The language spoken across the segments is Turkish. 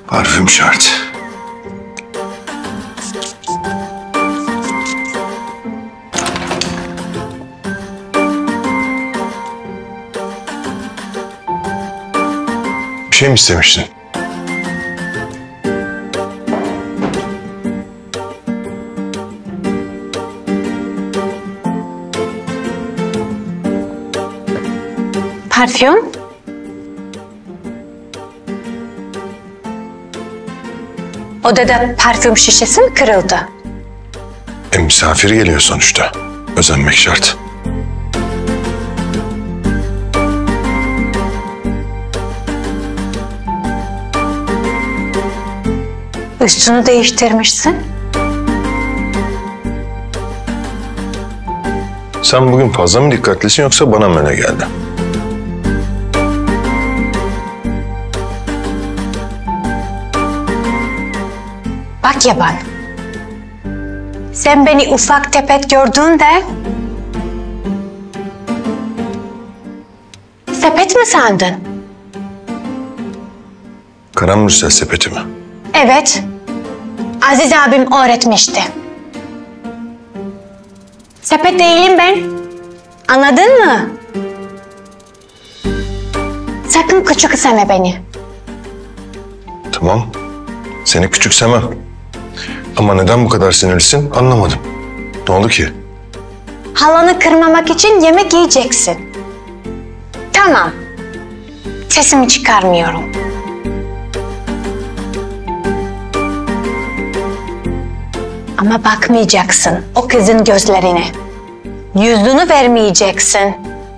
Parfüm şart. Bir şey mi istemiştin? Parfüm? Odada parfüm şişesi mi kırıldı? Misafir geliyor sonuçta. Özenmek şart. Üstünü değiştirmişsin. Sen bugün fazla mı dikkatlisin yoksa bana mı öne geldi? Bak yaban. Sen beni ufak tepet gördüğünde sepet mi sandın? Karamürsel sepeti mi? Evet. Aziz abim öğretmişti. Sepet değilim ben. Anladın mı? Sakın küçümseme beni. Tamam. Seni küçümsemem. Ama neden bu kadar sinirlisin anlamadım. Ne oldu ki? Halanı kırmamak için yemek yiyeceksin. Tamam. Sesimi çıkarmıyorum. Ama bakmayacaksın o kızın gözlerine. Yüzünü vermeyeceksin.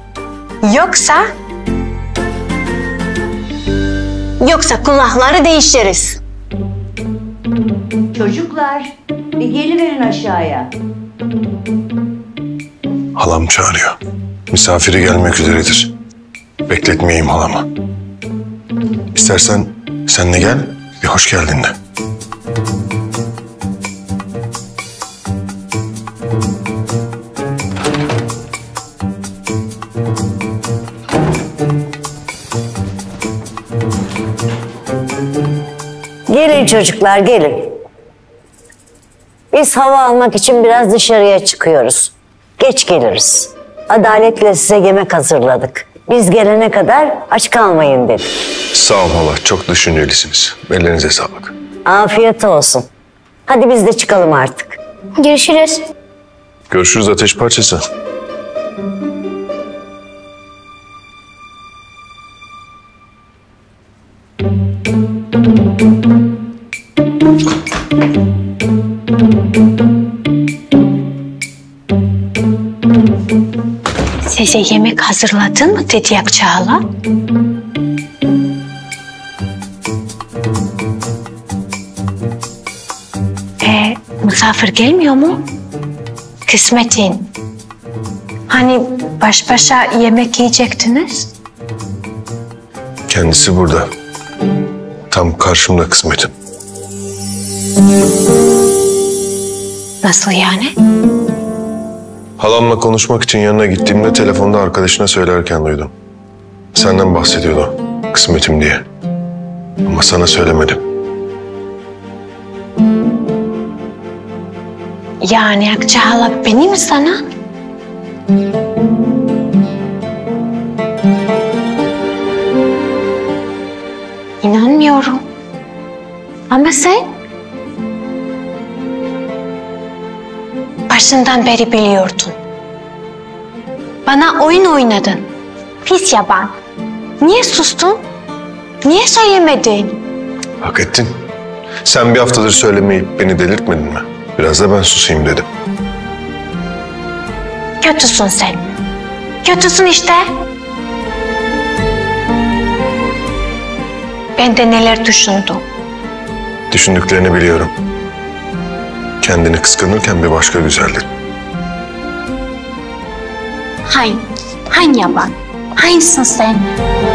Yoksa kulakları değişiriz. Çocuklar, bir geliverin aşağıya. Halam çağırıyor. Misafiri gelmek üzeredir. Bekletmeyeyim halamı. İstersen sen de gel, bir hoş geldin de. Gelin çocuklar, gelin. Biz hava almak için biraz dışarıya çıkıyoruz. Geç geliriz. Adaletle size yemek hazırladık. Biz gelene kadar aç kalmayın dedik. Sağ ol hala, çok düşüncelisiniz. Ellerinize sağlık. Afiyet olsun. Hadi biz de çıkalım artık. Görüşürüz. Görüşürüz ateş parçası. Size yemek hazırladın mı dedi Akçağla? Misafir gelmiyor mu? Kısmetin. Hani baş başa yemek yiyecektiniz? Kendisi burada. Tam karşımda kısmetim. Nasıl yani? Halamla konuşmak için yanına gittiğimde telefonda arkadaşına söylerken duydum. Senden bahsediyordu, kısmetim diye. Ama sana söylemedim. Yani Akçağla beni mi sana? İnanmıyorum. Ama sen? Başından beri biliyordun. Bana oyun oynadın. Pis yaban. Niye sustun? Niye söylemedin? Hak ettin. Sen bir haftadır söylemeyip beni delirtmedin mi? Biraz da ben susayım dedim. Kötüsün sen. Kötüsün işte. Ben de neler düşündüm. Düşündüklerini biliyorum. Kendini kıskanırken bir başka güzeldin. Hain yaban. Hainsin sen.